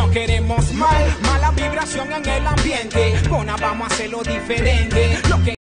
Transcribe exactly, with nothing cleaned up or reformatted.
no queremos mal, mala vibración en el ambiente. Bona, vamos a hacerlo diferente. Lo que